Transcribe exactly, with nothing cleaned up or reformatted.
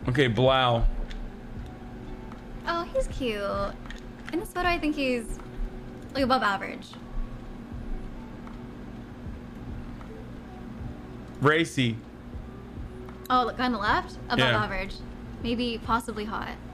Okay, Blau. Oh, he's cute. In this photo, I think he's like above average. Racy. Oh, look on the left? Above Yeah. average. Maybe possibly hot.